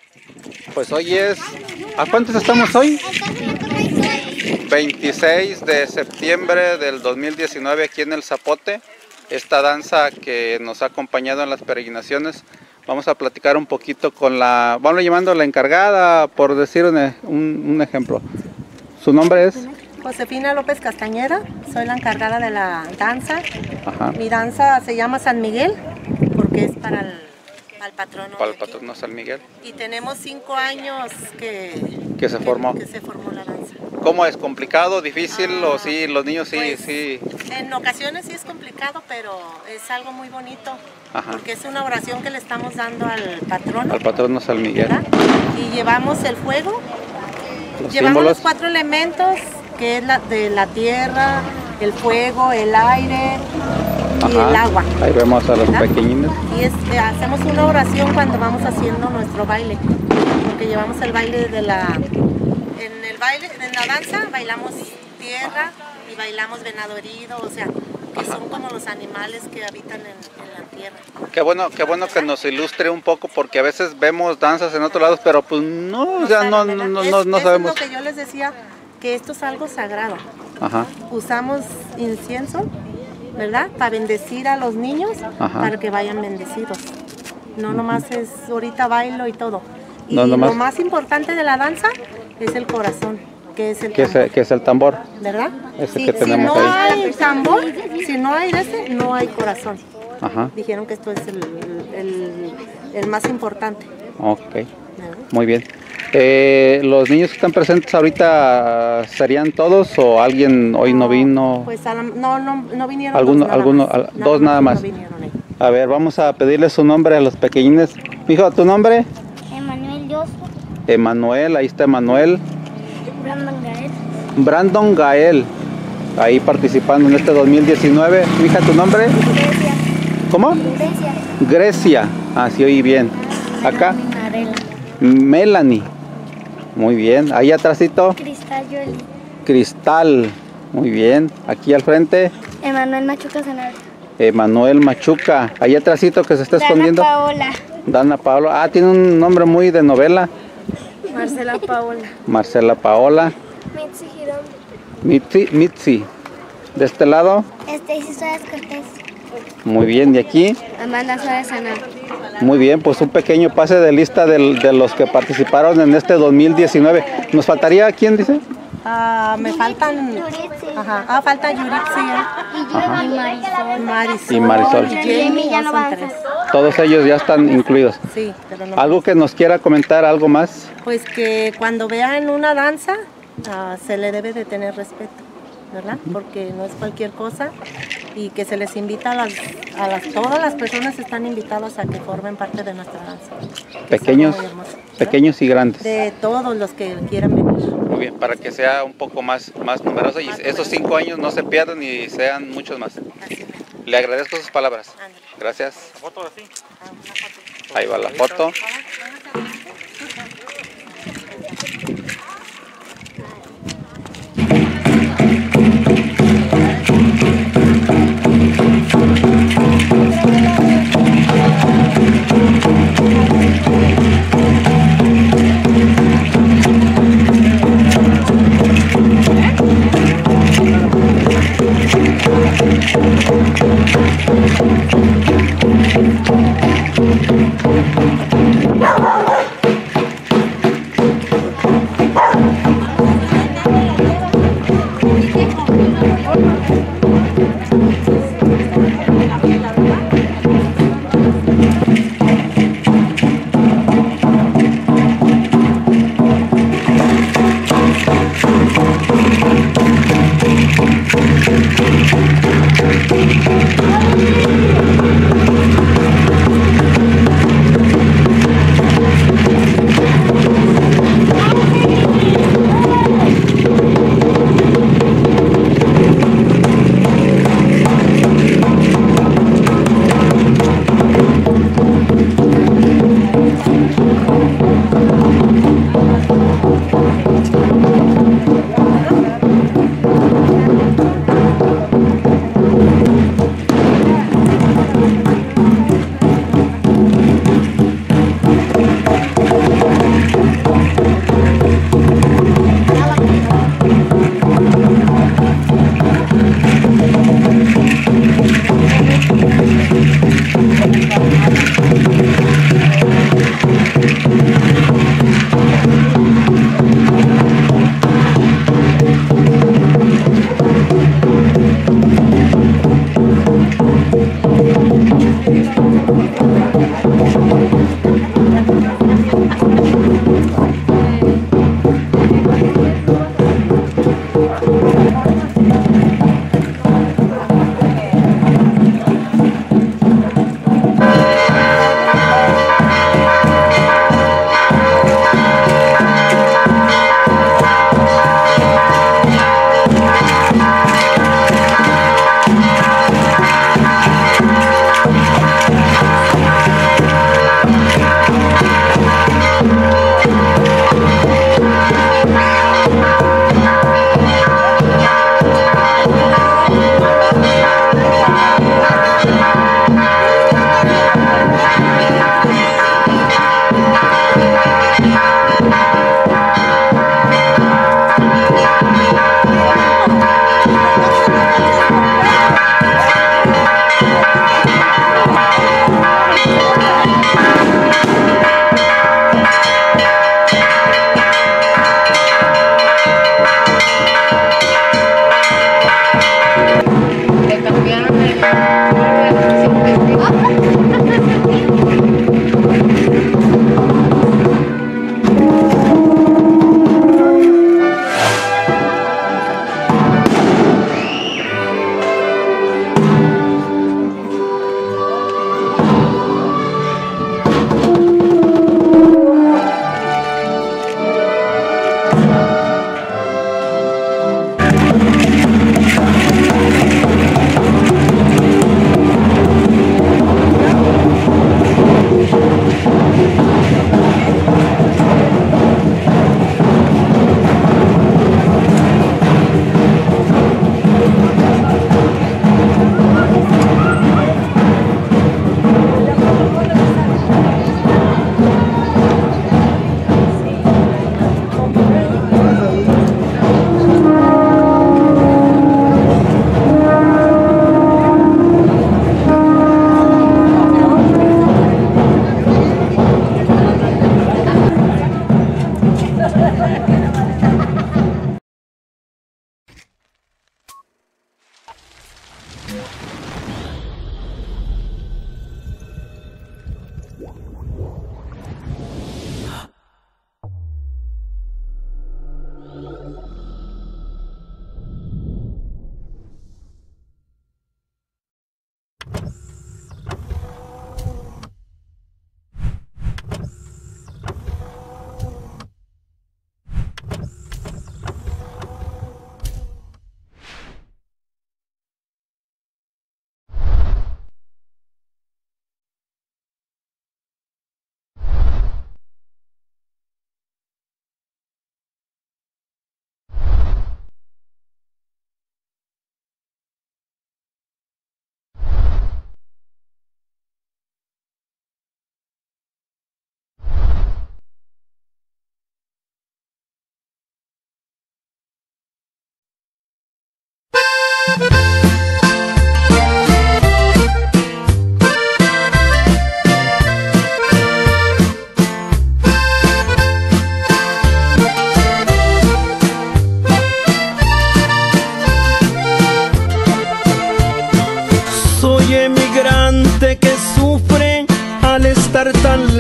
Pues hoy es... ¿A cuántos estamos hoy? 26 de septiembre del 2019 aquí en El Zapote. Esta danza que nos ha acompañado en las peregrinaciones. Vamos a platicar un poquito con la... Vamos llamando a la encargada, por decir un ejemplo. ¿Su nombre es? Josefina López Castañeda, soy la encargada de la danza. Ajá. Mi danza se llama San Miguel, porque es para el patrono. Para el patrono San Miguel. Y tenemos 5 años que se formó. Que se formó la danza. ¿Cómo es? ¿Complicado, difícil o sí, los niños sí, pues, sí? En ocasiones sí es complicado, pero es algo muy bonito. Ajá. Porque es una oración que le estamos dando al patrono. Al patrono San Miguel. ¿Verdad? Y llevamos el fuego, los llevamos símbolos. los 4 elementos, que es de la tierra, el fuego, el aire y el agua. Ahí vemos a los ¿verdad? pequeñines. Y hacemos una oración cuando vamos haciendo nuestro baile, porque llevamos el baile de la... En la danza bailamos tierra y bailamos venado herido, o sea, que son como los animales que habitan en la tierra. Qué bueno que nos ilustre un poco, porque a veces vemos danzas en otros lados, pero pues no, ya no sabemos. Es lo que yo les decía, que esto es algo sagrado. Ajá. Usamos incienso, ¿verdad? Para bendecir a los niños, ajá, para que vayan bendecidos. No nomás es ahorita bailo y todo. Y no, lo más importante de la danza es el corazón, que es el tambor. Que es el tambor. ¿Verdad? Ese Sí, que tenemos si no ahí. hay tambor, si no hay ese, no hay corazón. Ajá. Dijeron que esto es el más importante. Ok, ¿verdad? muy bien. ¿Los niños que están presentes ahorita serían todos o alguien hoy no vino? Pues no vinieron. Dos nada más. No vinieron ahí. A ver, vamos a pedirle su nombre a los pequeñines. Mijo, ¿tu nombre? Emanuel Joshua. Emanuel, ahí está Emanuel. Brandon Gael. Brandon Gael, ahí participando en este 2019. Mija, ¿tu nombre? Grecia. ¿Cómo? Grecia. Grecia, así oí bien. Acá, Marela. Melanie. Muy bien, ahí atrásito, Cristal Yoli. Cristal. Muy bien, aquí al frente, Emanuel Machuca Sanabria. Emanuel Machuca. Ahí atrásito que se está escondiendo. Dana Paola. Dana Paola. Ah, tiene un nombre muy de novela. Marcela Paola. Marcela Paola. Mitzi Girón. Mitzi. De este lado. Stacy Suárez Cortés. Muy bien, ¿y aquí? Amanda Suárez Sanabria. Muy bien, pues un pequeño pase de lista de los que participaron en este 2019. ¿Nos faltaría quién dice? Me faltan... Ajá. Falta Yuritsi. Y Marisol. Y Marisol. Y Jamie ya no van a estar. Todos ellos ya están incluidos. Sí, pero no. ¿Algo que nos quiera comentar, algo más? Pues que cuando vean una danza, se le debe de tener respeto, ¿verdad? Porque no es cualquier cosa y que se les invita todas las personas están invitadas a que formen parte de nuestra danza. Pequeños, pequeños y grandes. De todos los que quieran venir. Muy bien, para que sea un poco más numeroso y esos 5 años no se pierdan y sean muchos más. Le agradezco sus palabras. Gracias. Ahí va la foto.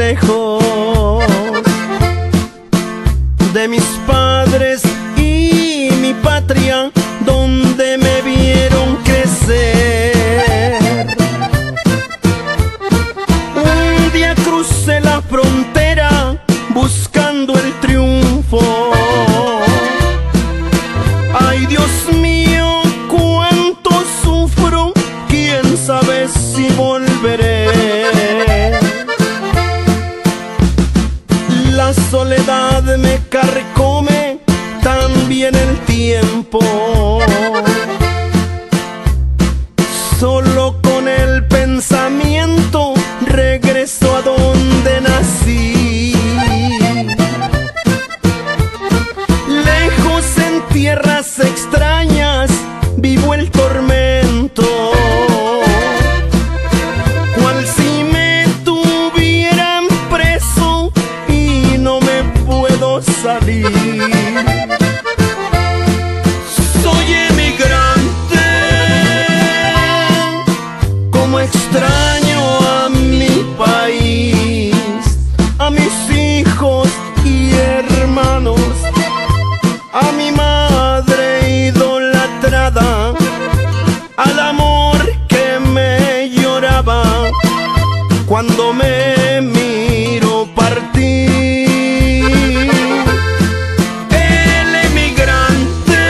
lejos de mis padres y mi patria, donde me vieron crecer. Un día crucé la frontera buscando el triunfo. Ay, Dios mío, cuánto sufro, quién sabe si volveré. La soledad me carcome, también el tiempo. Solo con el pensamiento regreso a donde nací. Lejos en tierras extrañas vivo el tormento, cual si me tuvieran preso y no me puedo salir. Soy emigrante, como extraño a mi país, a mis hijos y hermanos, a mi madre idolatrada, al amor que me lloraba cuando me miro partir. El emigrante,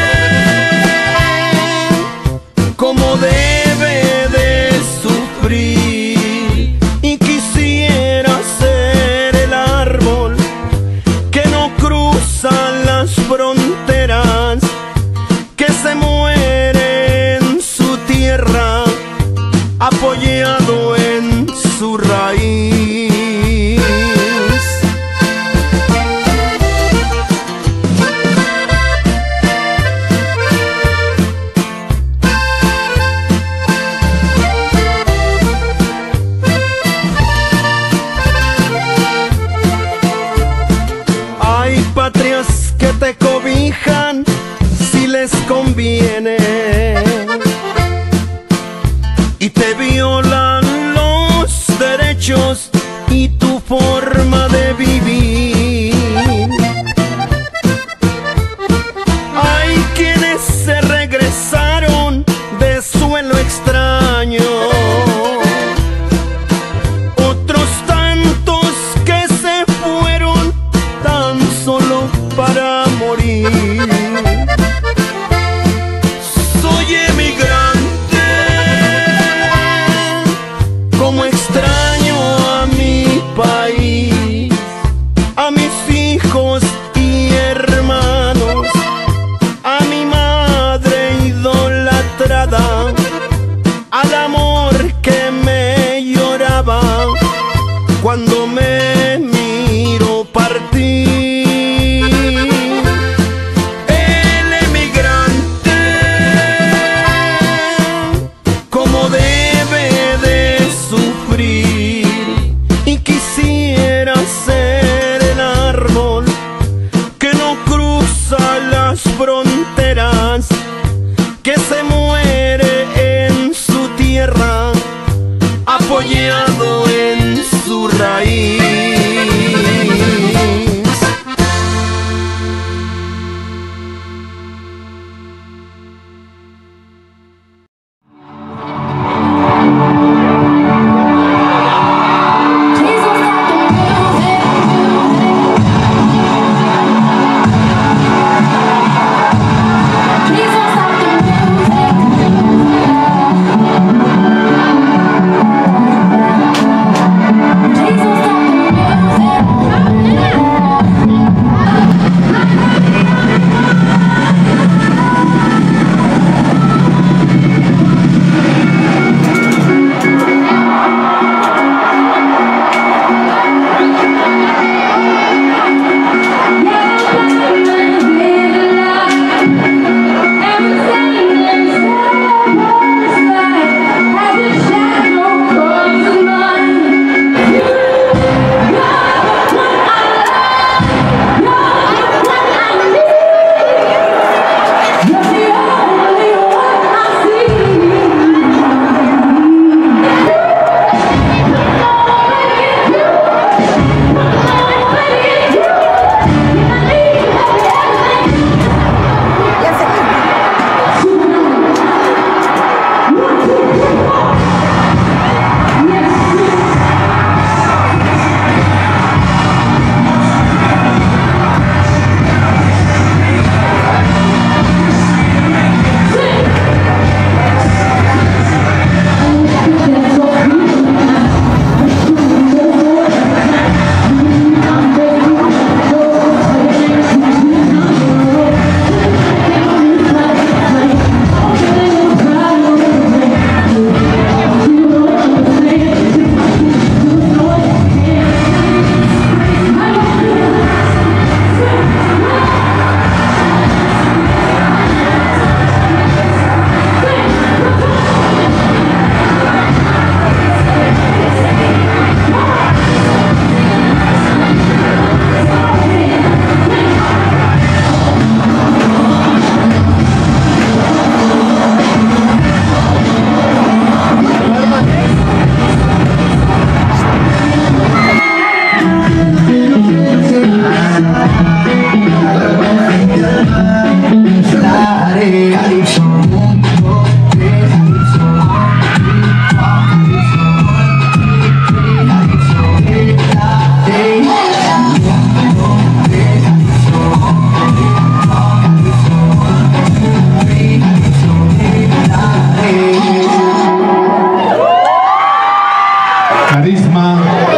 como debe de sufrir, y quisiera ser el árbol que no cruza las fronteras, que se muere en su tierra, apoyado en su raíz. Hay patrias que te cobijan si les conviene y te violan los derechos y tu forma de vivir. Hay quienes se regresaron de suelo extraño, otros tantos que se fueron tan solo para morir. Soy emigrante, como extraño a mi país.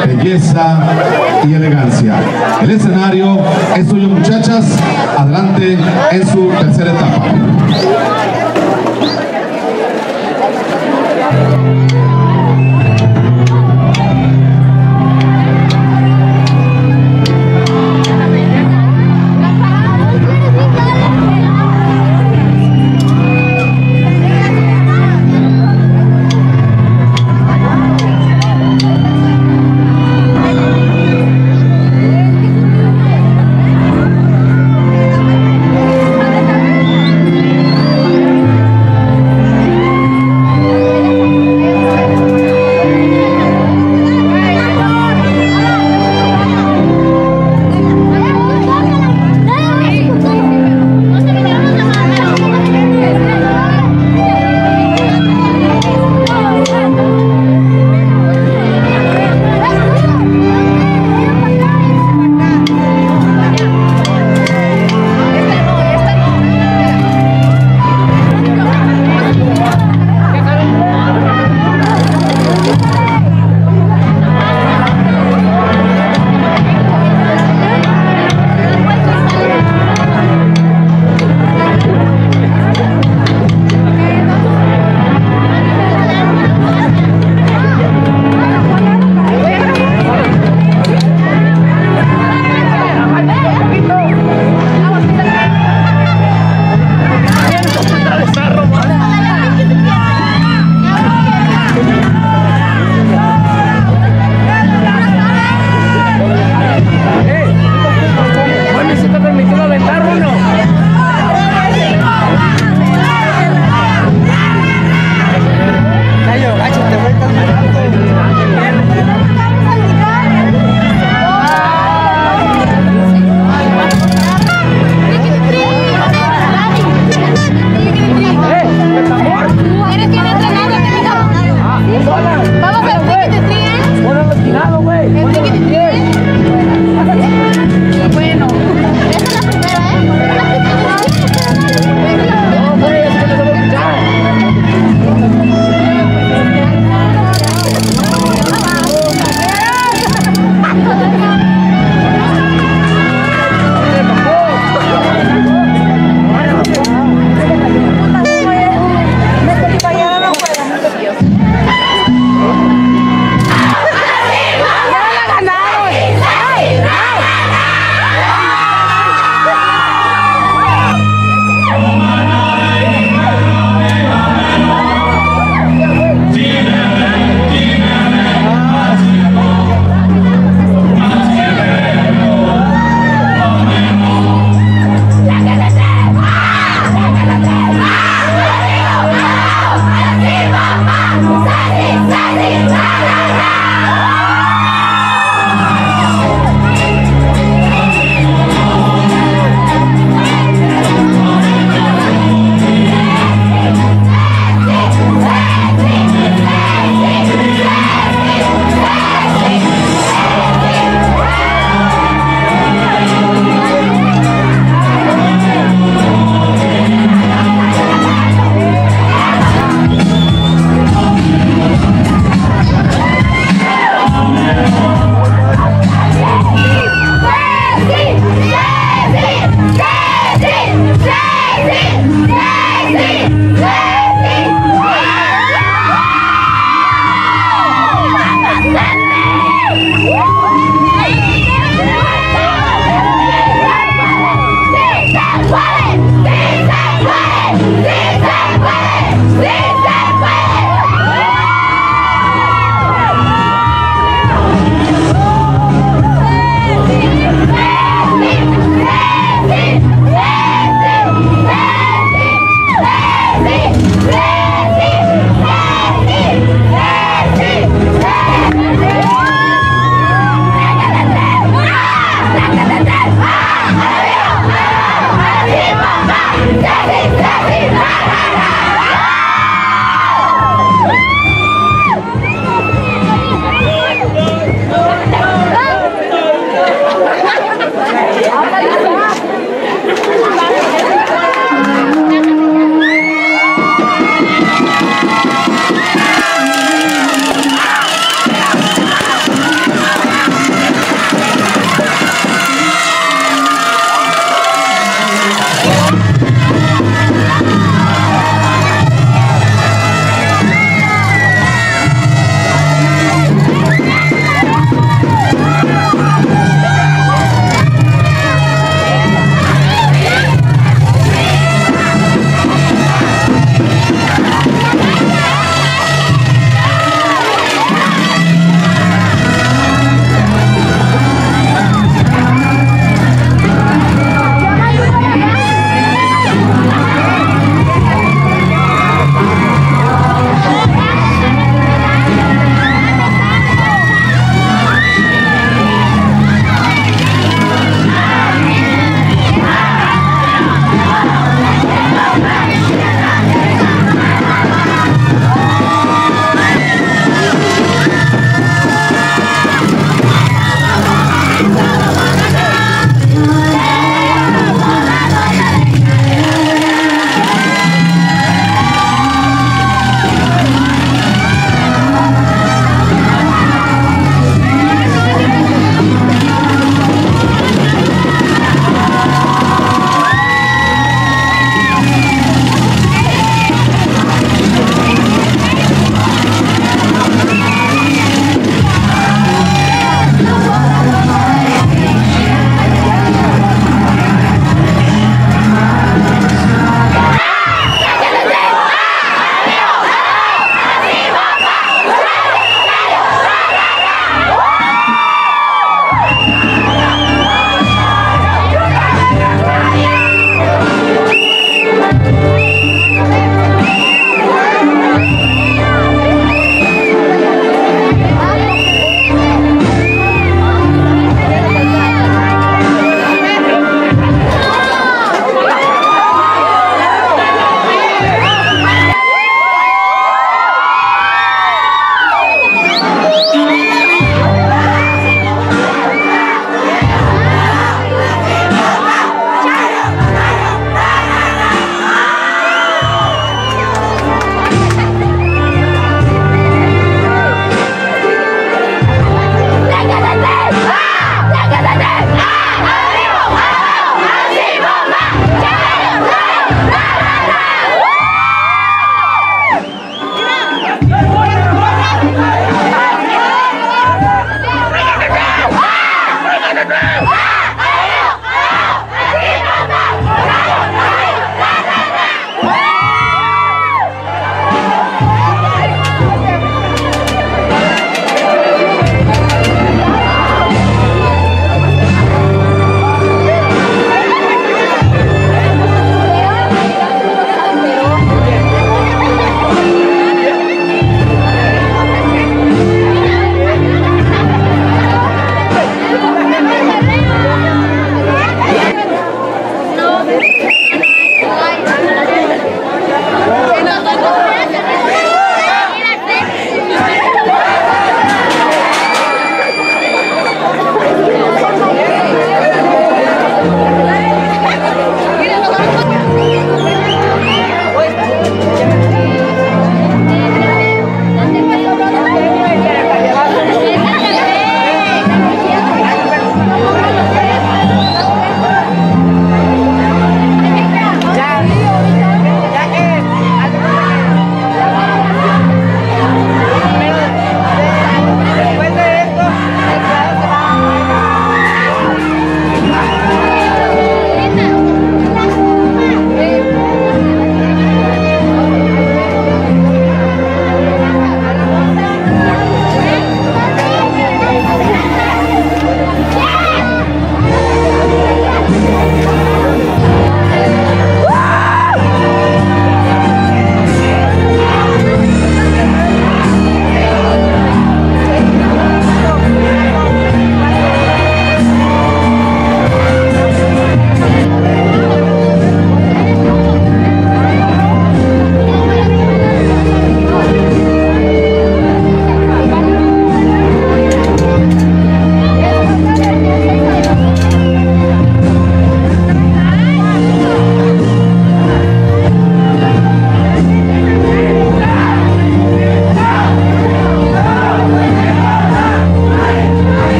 belleza y elegancia. El escenario es suyo, muchachas. Adelante en su tercera etapa.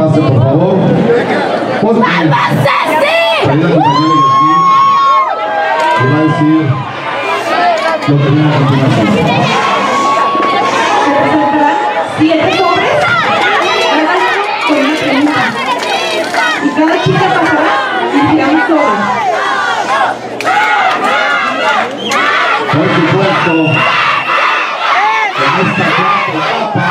pase, por favor. ¡Vuélvase, sí! Ahí la compañera Yasmín le va a decir lo que viene a continuación. 7 sobres con una pregunta. Y cada chica pasará y dirá un sobre. Por supuesto, en esta cuarta etapa,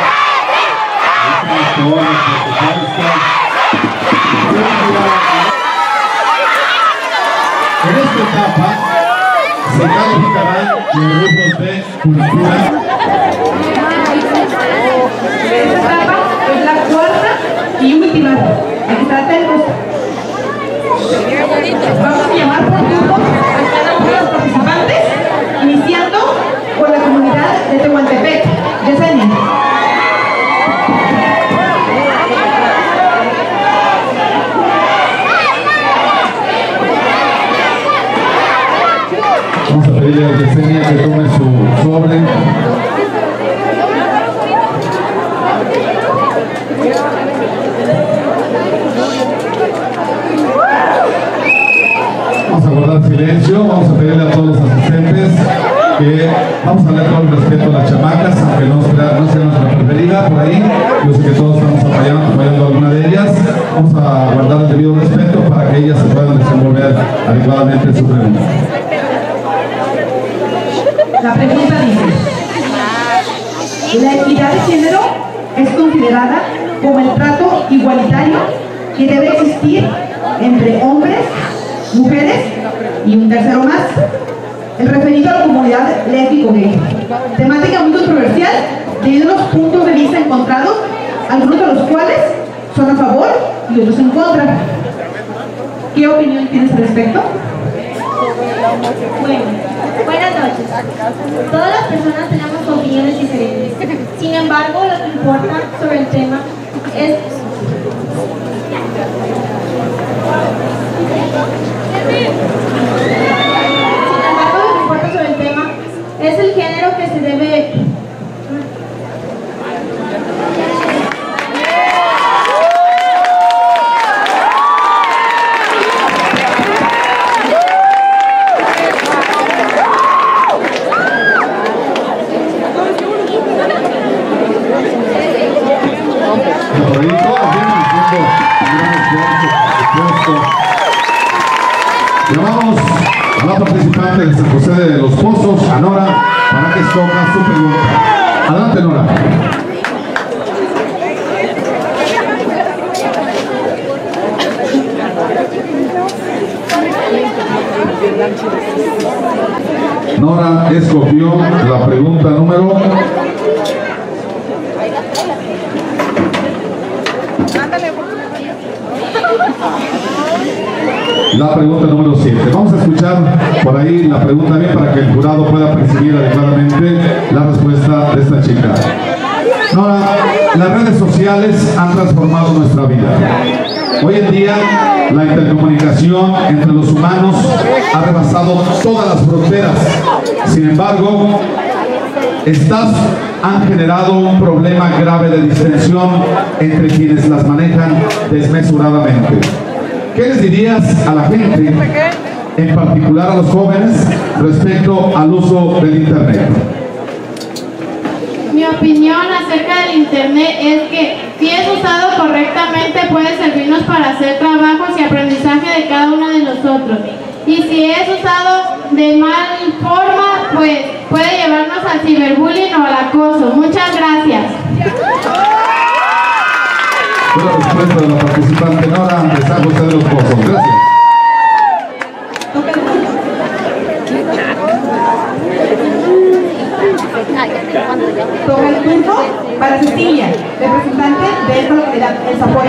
en esta etapa se calificarán los grupos de cultura. Esta etapa es la cuarta y última. Hay que estar atentos. Vamos a llamar por grupo a cada uno de los participantes, iniciando con la comunidad de Tehuantepec. Yesenia. Vamos a pedirle a Yesenia que tome su sobre. Vamos a guardar silencio, vamos a pedirle a todos los asistentes que vamos a darle todo el respeto a las chamacas, aunque no sea nuestra preferida por ahí. Yo sé que todos estamos apoyando a alguna de ellas. Vamos a guardar el debido respeto para que ellas se puedan desenvolver adecuadamente en su pregunta. La pregunta dice: la equidad de género es considerada como el trato igualitario que debe existir entre hombres, mujeres y un tercero más, el referido a la comunidad lésbico-gay. Temática muy controversial debido a los puntos de vista encontrados, algunos de los cuales son a favor y otros en contra. ¿Qué opinión tienes al respecto? Bueno, buenas noches. Todas las personas tenemos opiniones diferentes. Sin embargo, lo que importa sobre el tema es... es el género que se debe... Llamamos a la participante de San José de los Pozos, a Nora, para que escoja su pregunta. Adelante, Nora. Nora escogió la pregunta número... La pregunta número 7. Vamos a escuchar por ahí la pregunta bien para que el jurado pueda percibir adecuadamente la respuesta de esta chica. Nora, las redes sociales han transformado nuestra vida. Hoy en día la intercomunicación entre los humanos ha rebasado todas las fronteras. Sin embargo, estas han generado un problema grave de distensión entre quienes las manejan desmesuradamente. ¿Qué les dirías a la gente, en particular a los jóvenes, respecto al uso del Internet? Mi opinión acerca del Internet es que, si es usado correctamente, puede servirnos para hacer trabajos y aprendizaje de cada uno de nosotros. Y si es usado de mal forma, pues puede llevarnos al ciberbullying o al acoso. Muchas gracias. La respuesta de la participante Nora de San José de los Pozos. Gracias. Toca el turno para Cecilia, representante de esta localidad, El Zapote.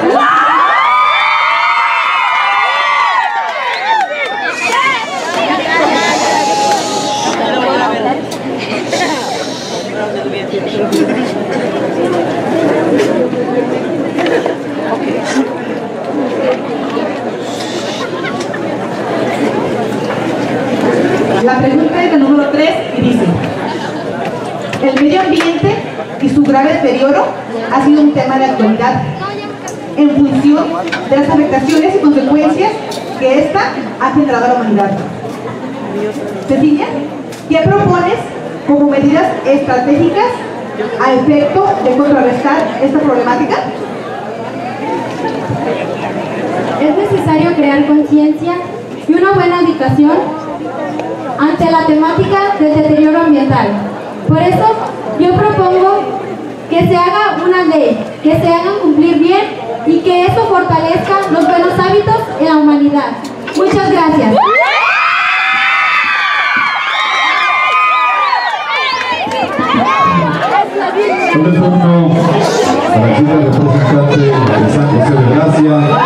La pregunta es el número 3 y dice: el medio ambiente y su grave deterioro ha sido un tema de actualidad. en función de las afectaciones y consecuencias que esta ha generado a la humanidad. Cecilia, ¿qué propones como medidas estratégicas a efecto de contrarrestar esta problemática? Es necesario crear conciencia y una buena educación ante la temática del deterioro ambiental. Por eso, yo propongo que se haga una ley, que se hagan cumplir bien y que eso fortalezca los buenos hábitos en la humanidad. Muchas gracias. Un turno a la chica representante de San José de Gracia.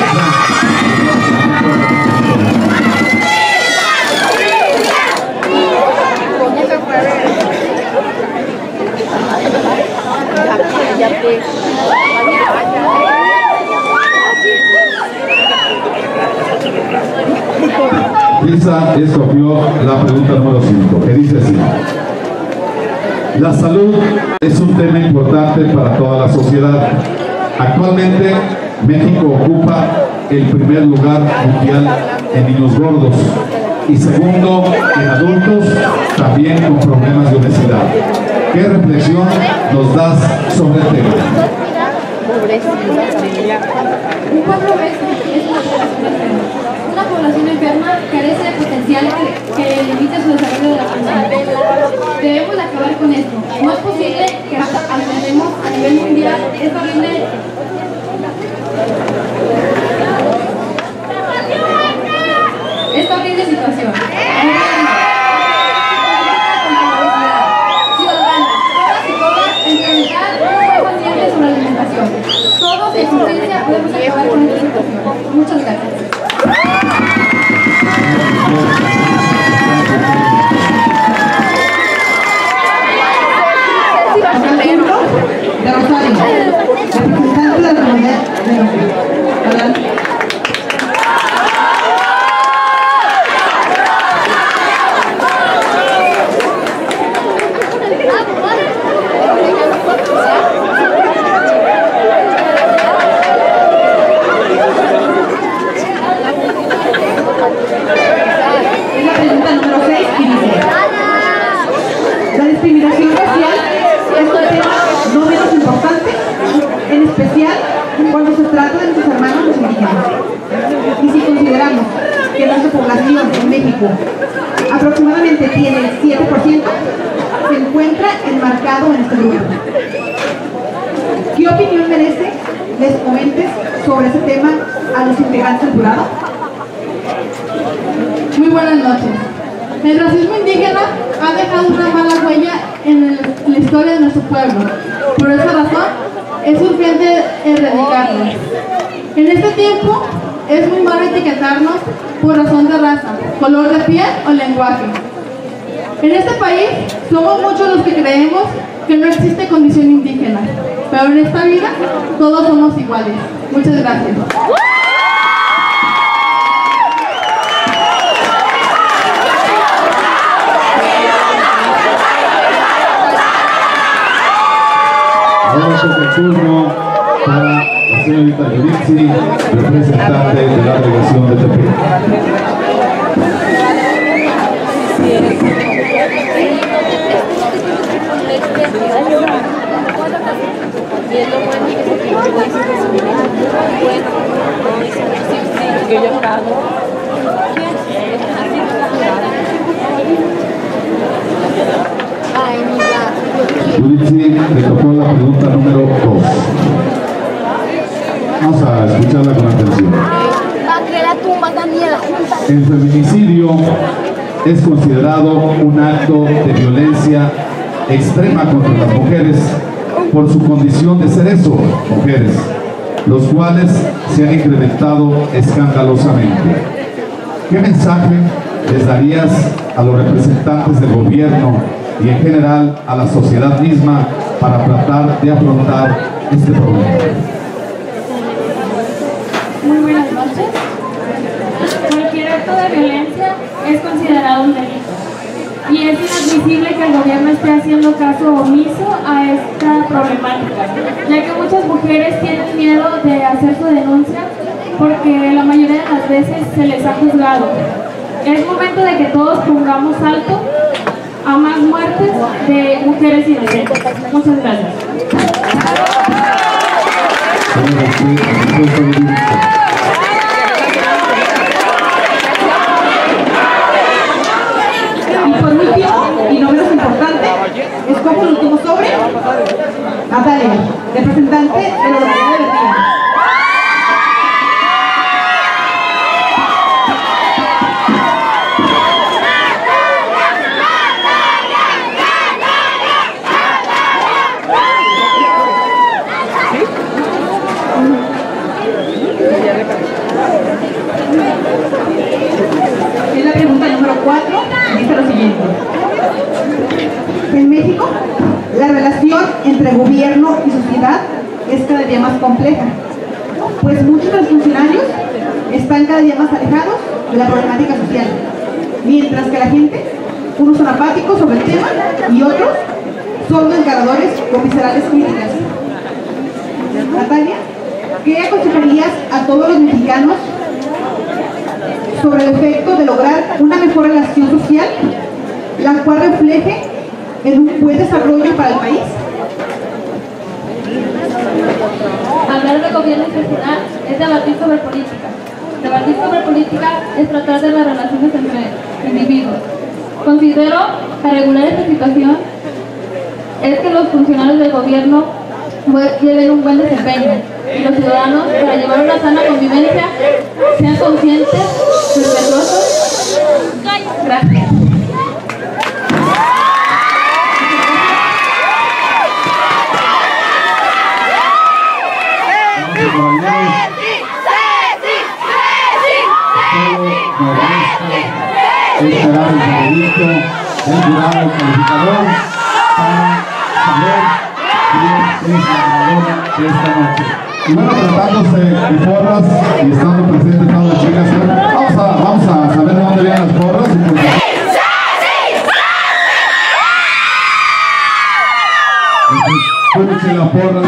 Lisa escogió la pregunta número 5, que dice así: la salud es un tema importante para toda la sociedad. Actualmente, México ocupa el primer lugar mundial en niños gordos y segundo en adultos, también con problemas de obesidad. ¿Qué reflexión nos das sobre el tema? Un pueblo obeso es una población enferma. Una población enferma carece de potencial que limite su desarrollo de la persona. Debemos acabar con esto. No es posible que alcancemos a nivel mundial esta horrible situación. Ciudadanos, todas y todas, implementar un buen consciente sobre la alimentación. Todos en conciencia podemos acabar con esta situación. Muchas gracias. De Rosario, representante de la comunidad de Rosario. Adelante. Es la pregunta número 6 y dice: la discriminación racial es un tema no menos importante, en especial cuando se trata de nuestros hermanos los indígenas. Y si consideramos que nuestra población en México aproximadamente tiene el 7%, se encuentra enmarcado en este grupo. ¿Qué opinión merece les comentes sobre ese tema a los integrantes del jurado? Muy buenas noches. El racismo indígena ha dejado una mala huella en la historia de nuestro pueblo. Por esa razón, es urgente erradicarlo. En este tiempo, es muy malo etiquetarnos por razón de raza, color de piel o lenguaje. En este país, somos muchos los que creemos que no existe condición indígena, pero en esta vida, todos somos iguales. Muchas gracias. Ahora es el turno para la señorita Yuritsi, representante de la delegación de Tepic. Yuritsi, le tocó la pregunta número 2. Vamos a escucharla con atención. El feminicidio es considerado un acto de violencia extrema contra las mujeres por su condición de ser eso, mujeres, los cuales se han incrementado escandalosamente. ¿Qué mensaje les darías a los representantes del gobierno y en general a la sociedad misma para tratar de afrontar este problema? Muy buenas noches. Cualquier acto de violencia es considerado un delito. y es inadmisible que el gobierno esté haciendo caso omiso a esta problemática, ya que muchas mujeres tienen miedo de hacer su denuncia porque la mayoría de las veces se les ha juzgado. Es momento de que todos pongamos alto a más muertes de mujeres inocentes. Muchas gracias. Y por último, y no menos importante, escojo el último sobre. Natalia, representante de la localidad de Berlín. Es la pregunta número 4, dice lo siguiente. En México, la relación entre gobierno y sociedad es cada día más compleja, pues muchos de los funcionarios están cada día más alejados de la problemática social, mientras que la gente, unos son apáticos sobre el tema y otros son encaradores con viscerales críticas. Natalia, ¿qué aconsejarías a todos los mexicanos sobre el efecto de lograr una mejor relación social, la cual refleje en un buen desarrollo para el país? Hablar de gobierno y sociedad es debatir sobre política. Debatir sobre política es tratar de las relaciones entre individuos. Considero que regular esta situación es que los funcionarios del gobierno lleven un buen desempeño y los ciudadanos, para llevar una sana convivencia, sean conscientes, respetuosos. Gracias. Esperar el veredicto del jurado calificador para saber quién es la ganadora de esta noche. Y bueno, tratándose de porras y estando presentes todas las chicas, vamos a saber de dónde vienen las porras. Escuchen la porra.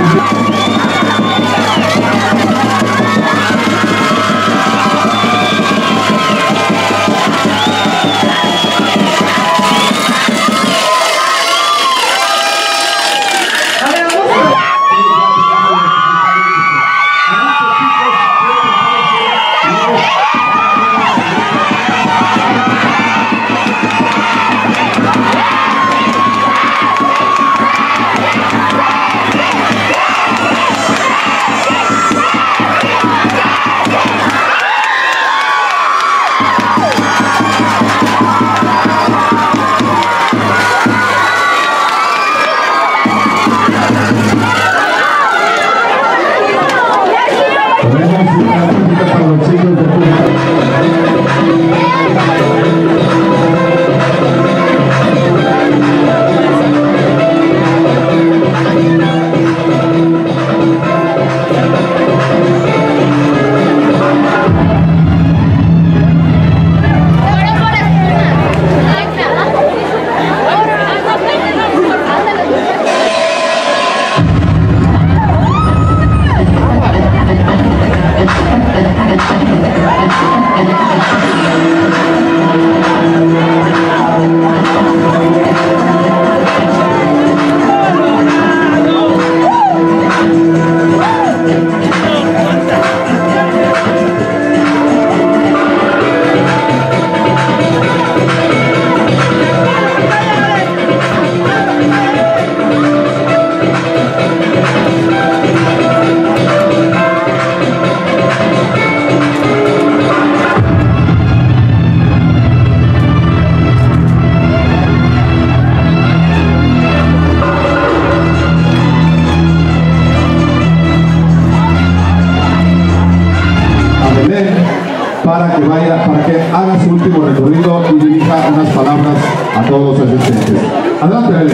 para que haga su último recorrido y dirija unas palabras a todos los asistentes. Adelante, Belén.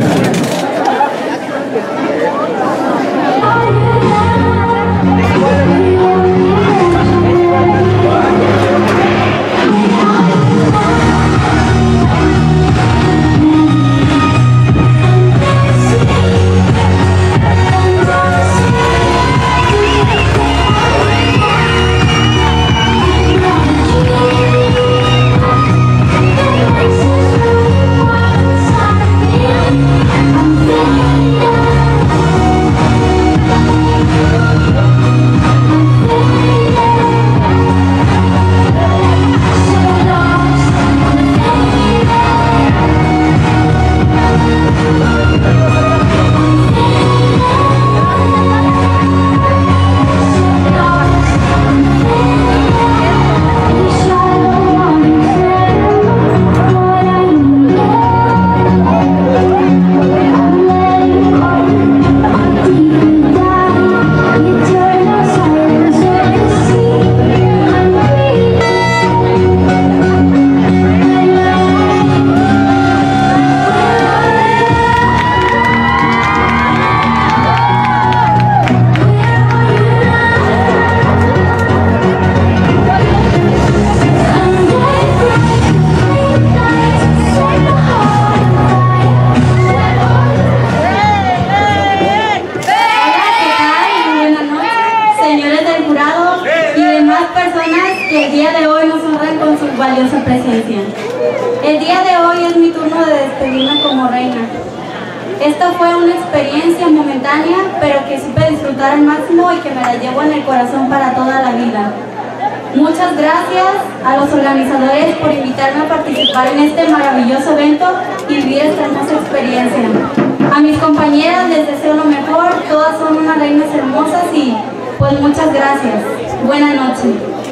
que el día de hoy nos honran con su valiosa presencia. El día de hoy es mi turno de despedirme como reina. Esta fue una experiencia momentánea, pero que supe disfrutar al máximo y que me la llevo en el corazón para toda la vida. Muchas gracias a los organizadores por invitarme a participar en este maravilloso evento y vivir esta hermosa experiencia. A mis compañeras les deseo lo mejor, todas son unas reinas hermosas y pues muchas gracias. Buenas noches.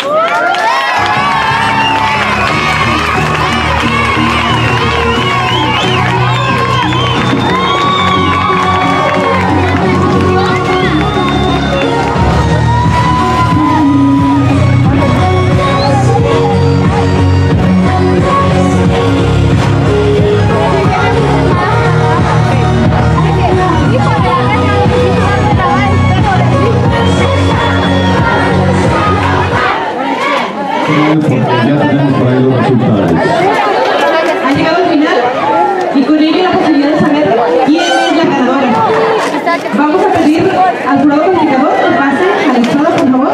Porque ya tenemos por ahí los resultados. Ha llegado al final y con ello la posibilidad de saber quién es la ganadora. Vamos a pedir al jurado calificador que pase al estrado, por favor.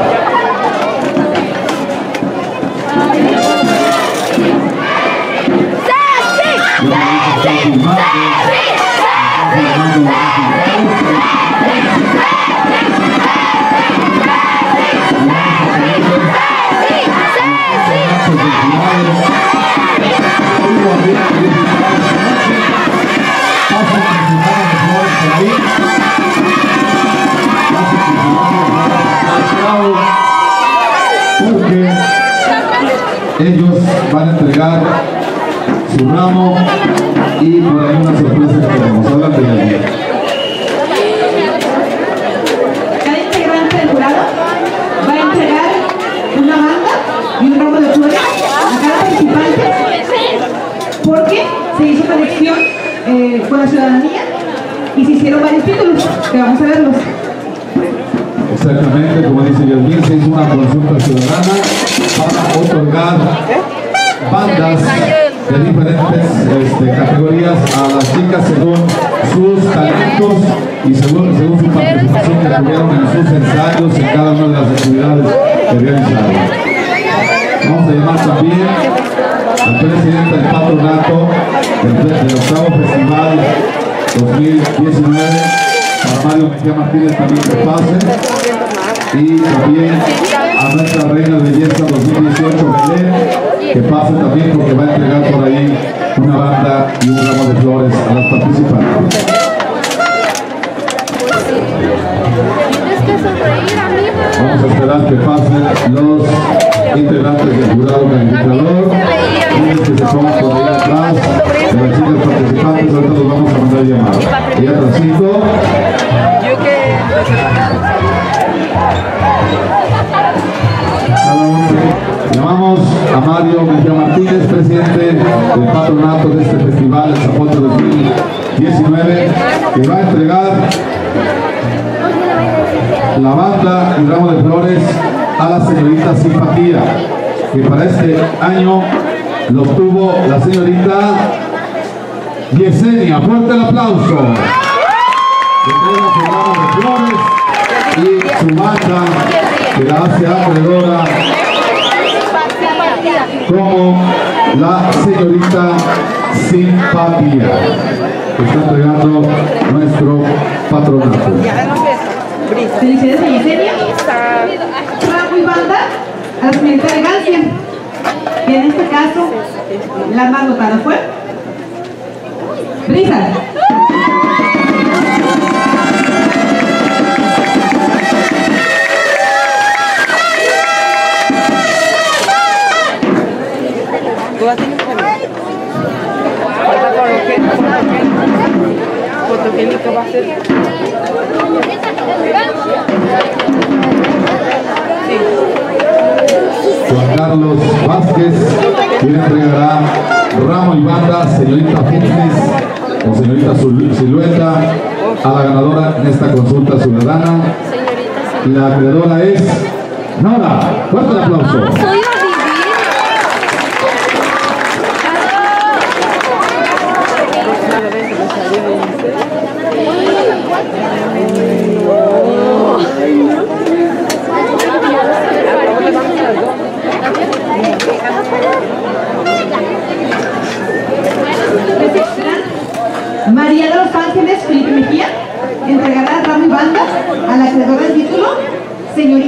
Porque ellos van a entregar su ramo y por ahí una sorpresa que tenemos. Adelante, Yanni. Cada integrante del jurado va a entregar una banda y un ramo de flores a cada participante porque se hizo una elección con la ciudadanía y se hicieron varios títulos que vamos a verlos. Exactamente, como dice Yasmín, se hizo una consulta ciudadana para otorgar bandas de diferentes categorías a las chicas según sus talentos y según su participación que tuvieron en sus ensayos en cada una de las actividades que realizaron. Vamos a llamar también al presidente del patronato del octavo festival 2019, para Mario Mejía Martínez, también que pase, y también a nuestra reina de belleza 2018, Belén, que pase también porque va a entregar por ahí una banda y un ramo de flores a las participantes. Vamos a esperar que pasen los integrantes del jurado calificador, que se pongan por ahí atrás de las chicas participantes. Ahorita los vamos a mandar a llamar. Y atrásito. Llamamos a Mario Mejía Martínez, presidente del patronato de este festival, el Zapote 2019, que va a entregar la banda y ramo de flores a la señorita Simpatía, que para este año lo obtuvo la señorita Yesenia. Fuerte el aplauso. Que tenga su ramo de flores y su banda, que la hace acreedora como la señorita Simpatía, que está entregando nuestro patronato. Felicidades a Yesenia, ramo y banda a la señorita Elegancia, que en este caso la más votada fue Brisa. Fotogénica va a ser. Juan Carlos Vázquez, quien entregará ramo y banda, señorita Fitness o señorita Silueta, a la ganadora en esta consulta ciudadana. La creadora es Nora. Fuerte el aplauso.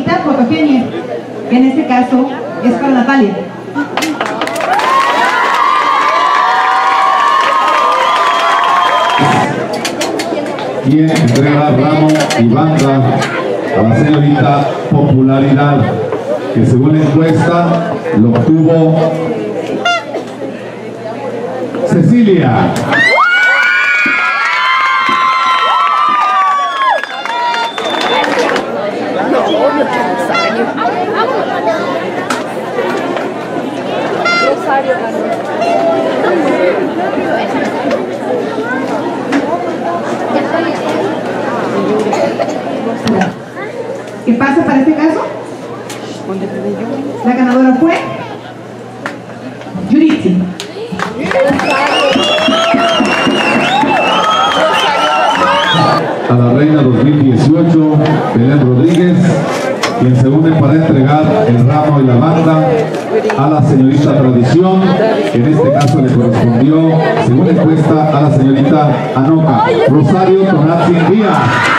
señorita Fotogenia, que en este caso es para Natalia. Quien entrega ramo y banda a la señorita Popularidad, que según la encuesta lo obtuvo Cecilia. ¿Qué pasa para este caso? La ganadora fue Yuritsi. A la reina 2018, Belén Rodríguez, quien se une para entregar el ramo y la banda a la señorita Tradición, que en este caso le correspondió, según la encuesta, a la señorita Anoka Rosario Tonazzi Díaz.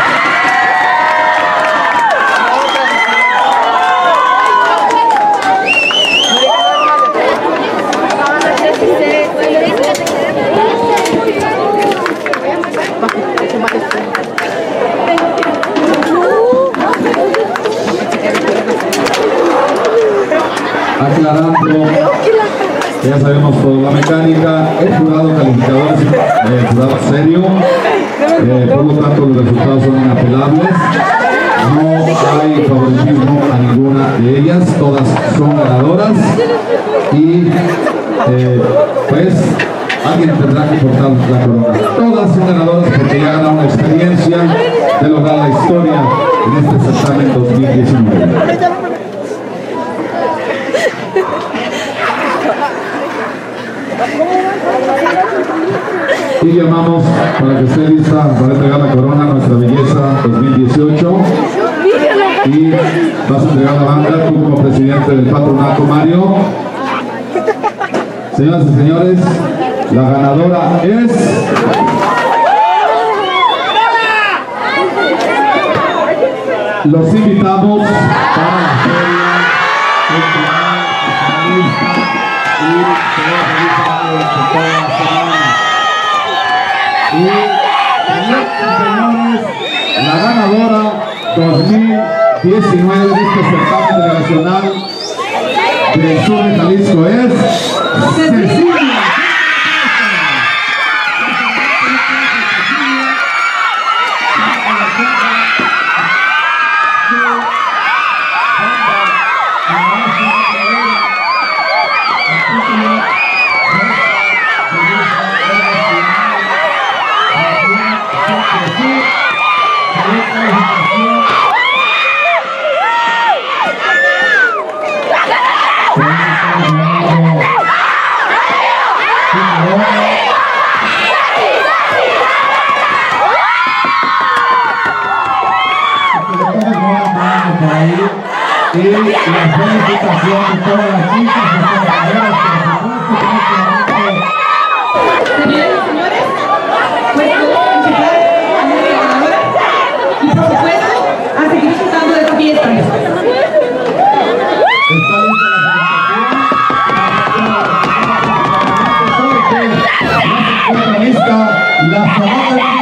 Aclarando, ya sabemos toda la mecánica, el jurado calificador es el jurado serio, por lo tanto los resultados son inapelables, no hay favoritismo a ninguna de ellas, todas son ganadoras y pues alguien tendrá que portar la corona. Todas son ganadoras porque ya ganaron la experiencia de lograr la historia en este certamen 2019. Y llamamos para que esté lista para entregar la corona a nuestra belleza 2018 y vas a entregar la banda tú como presidente del patronato, Mario. Señoras y señores, la ganadora es los invitamos para la feria y señores, la ganadora 2019 de este certamen delegacional del sur de Jalisco es Cecilia. Y la felicitación de todas las chicas y compañeras, Señoras y señores, pues podemos empezar a nuestra ganadora y por supuesto a seguir disfrutando de esta fiesta. está lista la lista la segunda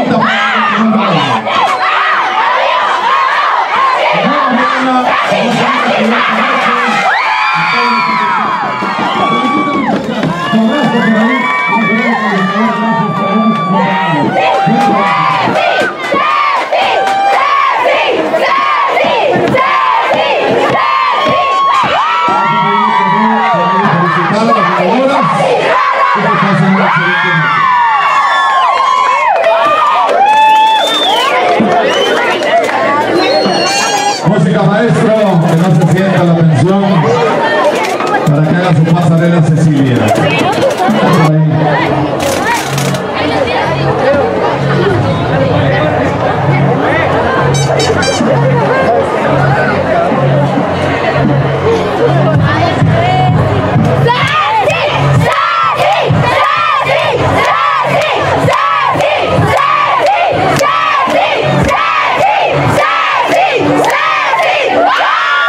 música, maestro, que no se sienta la tensión para que haga su pasarela Cecilia. ¡Sí!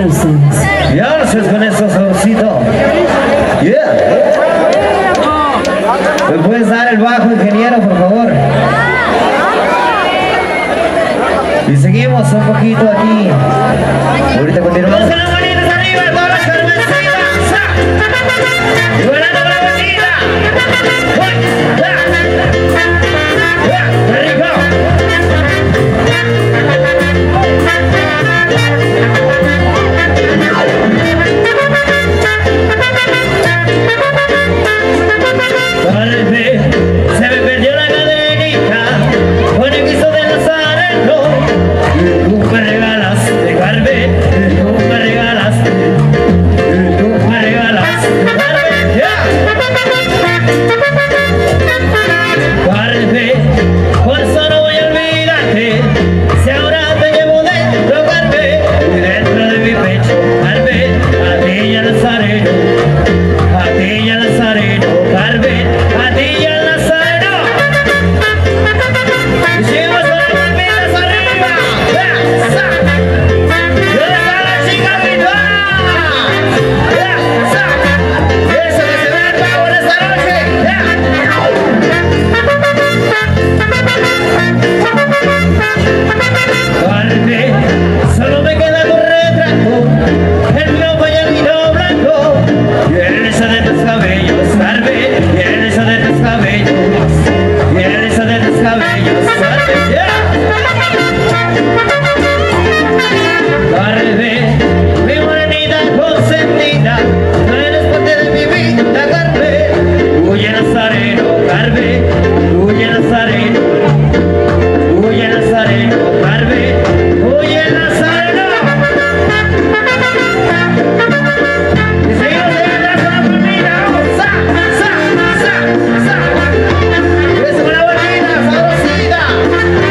Yarses con eso saborcito. Yeah. ¿Me puedes dar el bajo, ingeniero, por favor? Y seguimos un poquito aquí. Ahorita continuamos. ¡Con las manitas arriba, todas las carmencitas! ¡Y volando la bandida! ¡Qué rico! Se me perdió la cadenita con el guiso de Nazareno. Tú me regalaste, Carmen, tú me regalaste, tú me regalaste, Carmen, ya. Carmen, por eso no voy a olvidarte, si ahora te llevo dentro, Carmen, y dentro de mi pecho, Carmen, a ti ya Nazareno, a ti ya Nazareno, Carmen, a ti ya Nazareno. Y seguimos con las palmitas arriba. ¿Dónde está la chica gritona? Eso que se ve acá por esta noche. Carmen, solo me queda tu retrato, el lobo y el vino blanco, y el rizo de tus cabellos, Carmen, y el rizo de tus cabellos, y el rizo de tus cabellos, Carmen, yeah. Carmen, mi morenita consentida, no eres parte de mi vida, Carmen, huye Nazareno, Carmen, huye Nazareno, huye Nazareno, Carmen, huye Nazareno. Y seguimos detrás con la palmita, vamos, sa, sa, sa, sa. Y eso con la bolita, sabrosita.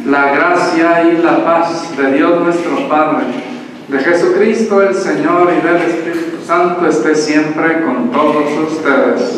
La gracia y la paz de Dios nuestro Padre, de Jesucristo el Señor y del Espíritu Santo esté siempre con todos ustedes.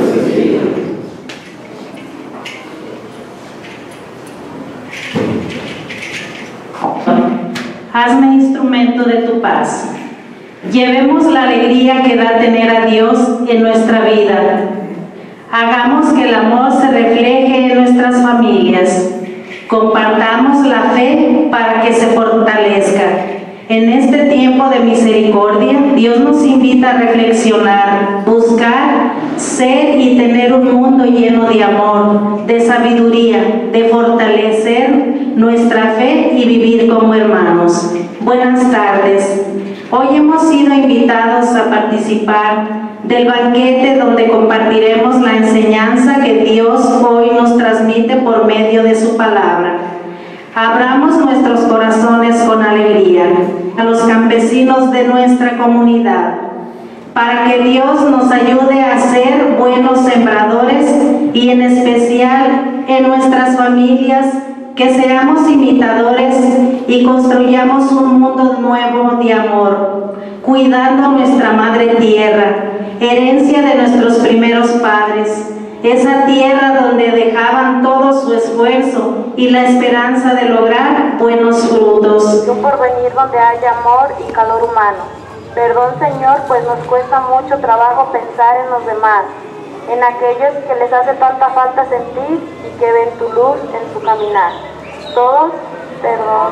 Hazme instrumento de tu paz. Llevemos la alegría que da tener a Dios en nuestra vida. Hagamos que el amor se refleje en nuestras familias. Compartamos la fe para que se fortalezca. En este tiempo de misericordia, Dios nos invita a reflexionar, buscar, ser y tener un mundo lleno de amor, de sabiduría, de fortalecer nuestra fe y vivir como hermanos. Buenas tardes. Hoy hemos sido invitados a participar del banquete donde compartiremos la enseñanza que Dios hoy nos transmite por medio de su palabra. Abramos nuestros corazones con alegría a los campesinos de nuestra comunidad, para que Dios nos ayude a ser buenos sembradores y en especial en nuestras familias, que seamos imitadores y construyamos un mundo nuevo de amor, cuidando nuestra madre tierra, herencia de nuestros primeros padres, esa tierra donde dejaban todo su esfuerzo y la esperanza de lograr buenos frutos. Un porvenir donde haya amor y calor humano. Perdón, Señor, pues nos cuesta mucho trabajo pensar en los demás, en aquellos que les hace tanta falta sentir y que ven tu luz en su caminar. Todos, perdón.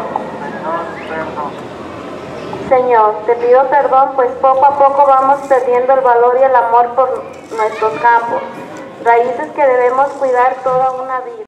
Señor, te pido perdón, pues poco a poco vamos perdiendo el valor y el amor por nuestros campos, raíces que debemos cuidar toda una vida.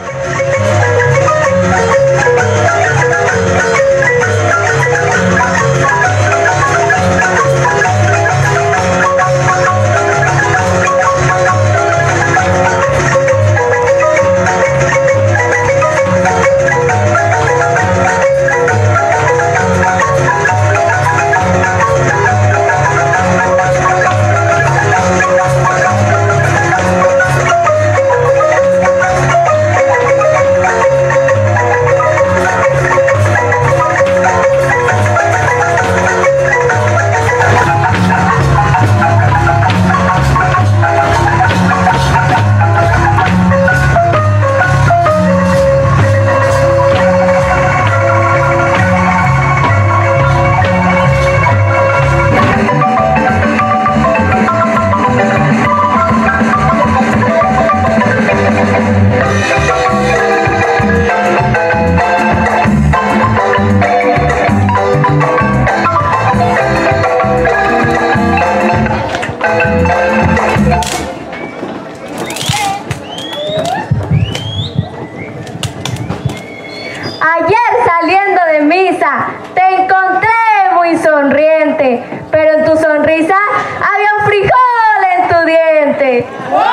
Ayer saliendo de misa te encontré muy sonriente, pero en tu sonrisa había un frijol en tu diente.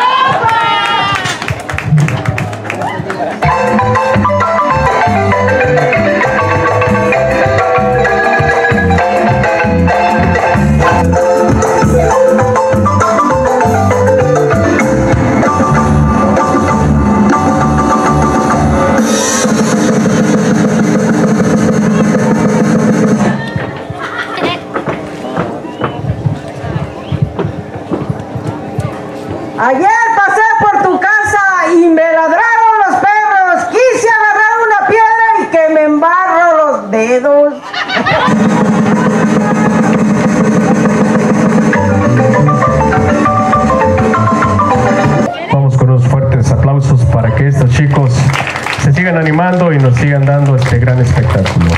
Ayer pasé por tu casa y me ladraron los perros. Quise agarrar una piedra y que me embarro los dedos. Vamos con unos fuertes aplausos para que estos chicos se sigan animando y nos sigan dando este gran espectáculo.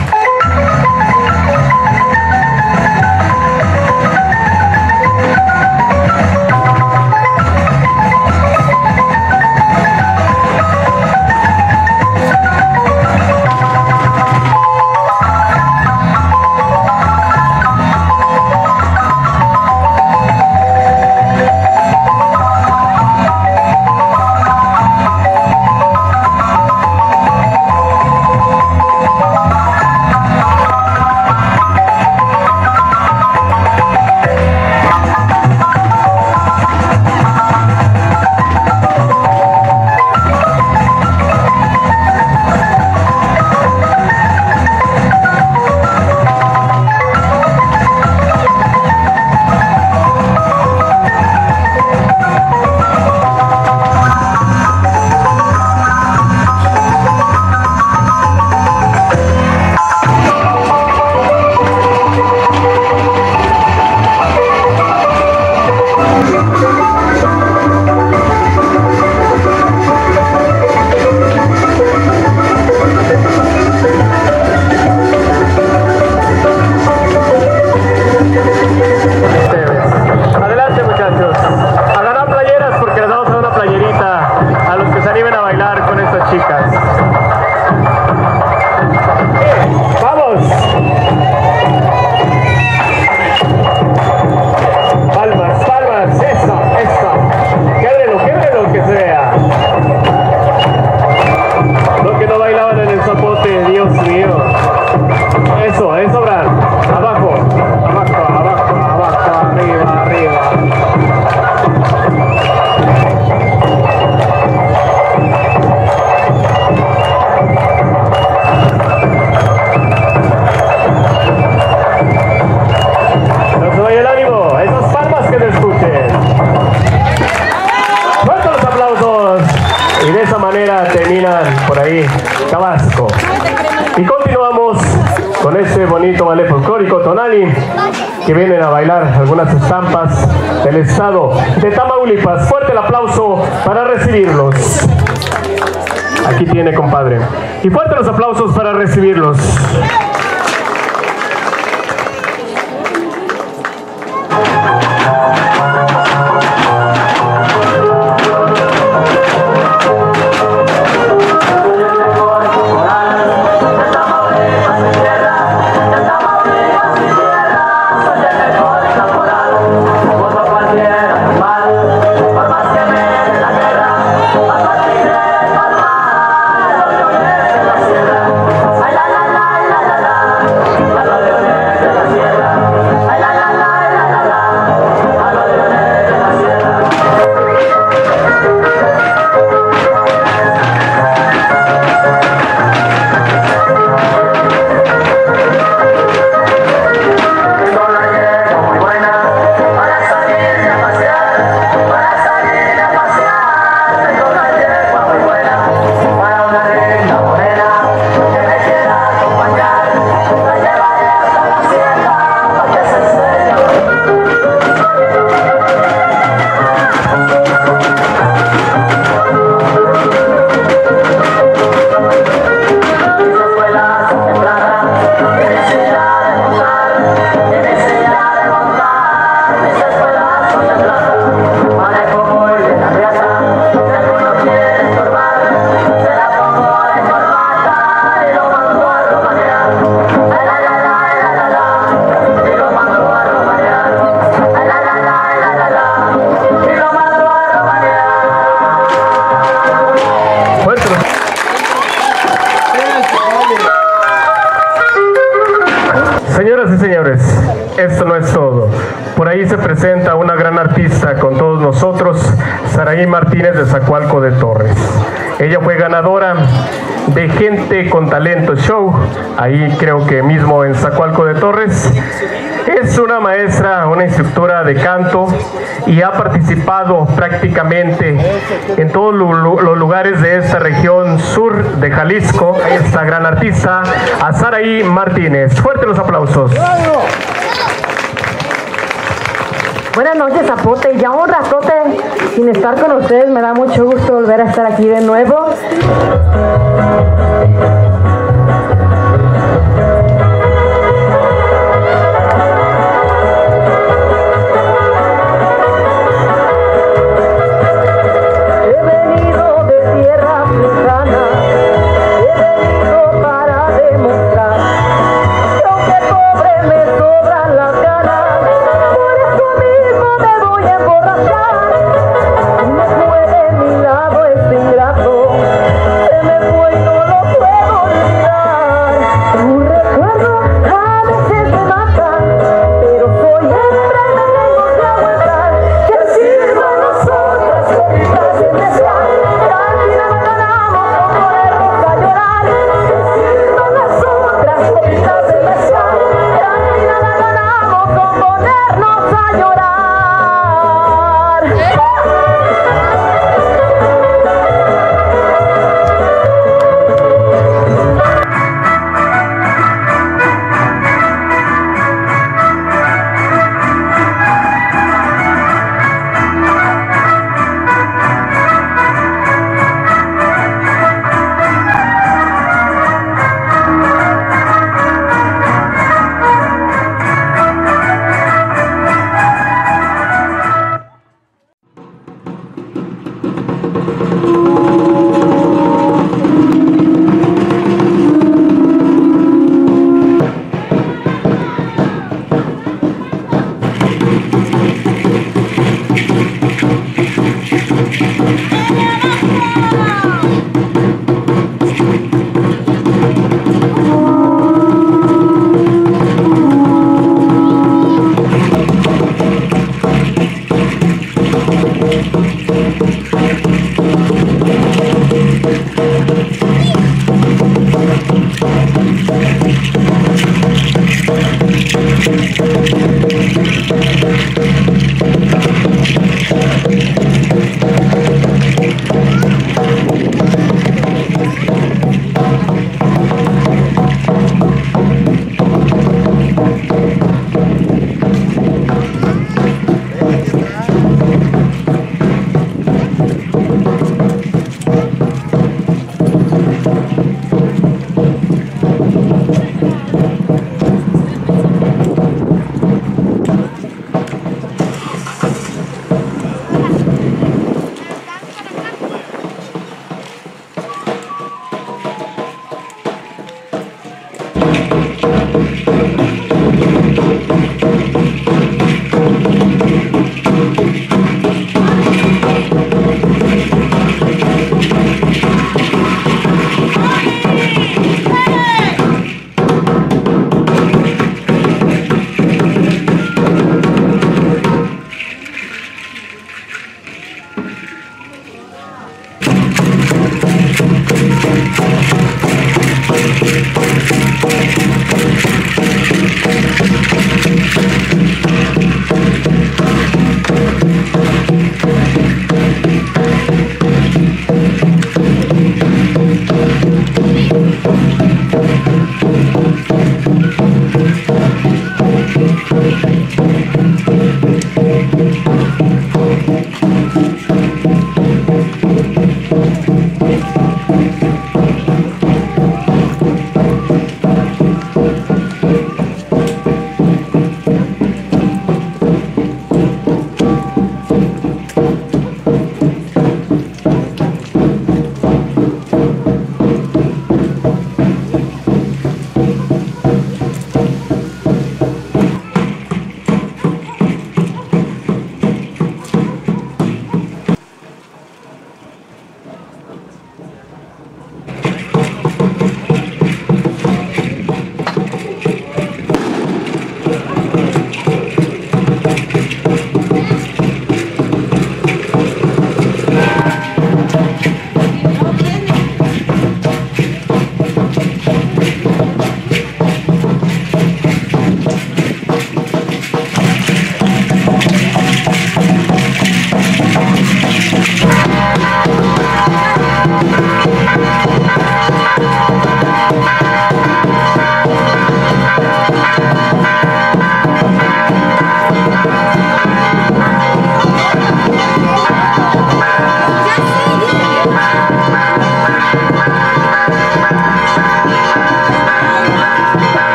Saraí Cabasco. Y continuamos con este bonito ballet folclórico tonali que vienen a bailar algunas estampas del estado de Tamaulipas. Fuerte el aplauso para recibirlos. Aquí tiene, compadre. Y fuertes los aplausos para recibirlos. Señoras y señores, esto no es todo. Por ahí se presenta una gran artista con todos nosotros, Saraí Martínez de Zacualco de Torres. Ella fue ganadora de Gente con Talento Show, ahí creo que mismo en Zacualco de Torres. Es una maestra, una instructora de canto y ha participado prácticamente en todos los lugares de esta región sur de Jalisco. Esta gran artista, a Saraí Martínez. Fuerte los aplausos. Buenas noches, Zapote. Ya un ratote sin estar con ustedes, me da mucho gusto volver a estar aquí de nuevo. Se me fue y no lo puedo